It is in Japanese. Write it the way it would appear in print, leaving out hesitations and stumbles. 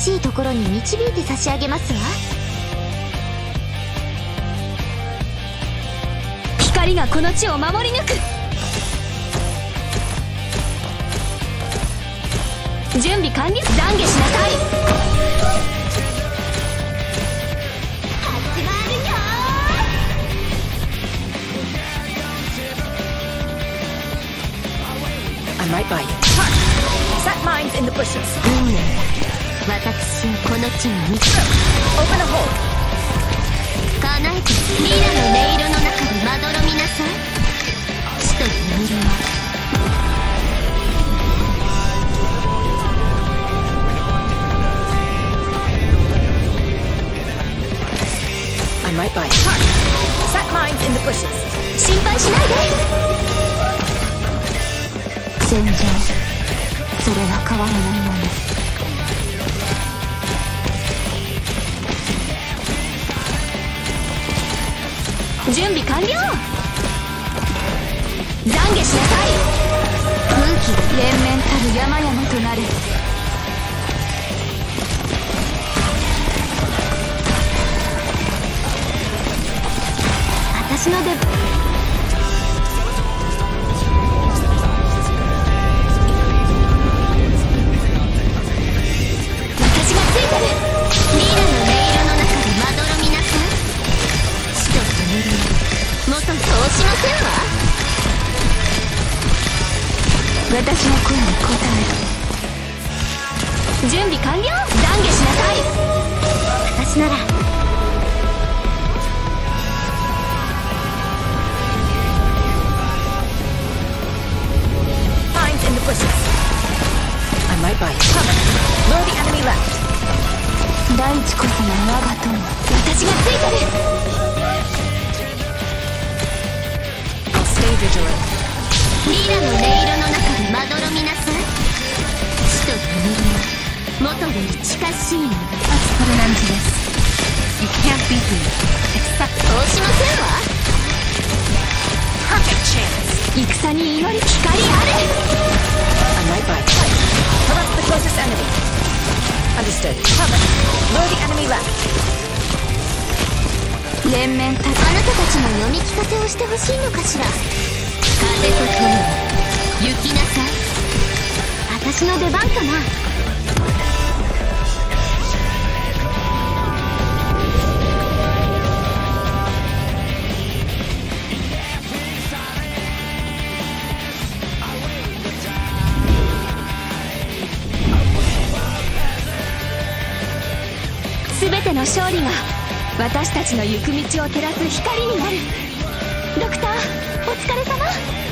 しいところに導いて差し上げますわ。 光がこの地を守り抜く。準備完了。懺悔しなさい。 始まるよ。 I'm right by you. Set mines in the bushes. 運命だ。私をこの地に導く。 Open a hole. 叶えて。ミラの音色の中でまどろみなさい。死と眠りは I'm right by you. Set mines in the bushes. 心配しないで。 戦場、それは変わらないもの。 準備完了。懺悔しなさい。 空気が連綿たる山々となる。 私の出番。 私がついてる。 ミラの音色の中でまどろみなさい。死と眠りは元そうしませんわ。 私の声に応える。準備完了。懺悔しなさい。 私なら In the bushes. I'm right by you. Cover. Lure the enemy left. 大地こそが我が友。私がついてる。 I'll stay vigilant. ミラの音色の中でまどろみなさい。死と眠りは元より近しいもの。 Let's put an end to this. You can't beat me. Except そうしませんわ。 perfect chance. 戦に祈り。光あれ。 I'm right by you. Select the closest enemy. Understood. Cover. Lure the enemy left. 連綿たる。 あなたたちの読み聞かせをしてほしいのかしら。風と共に行きなさい。私の出番かな。 全ての勝利が私たちの行く道を照らす光になる。ドクター、お疲れ様。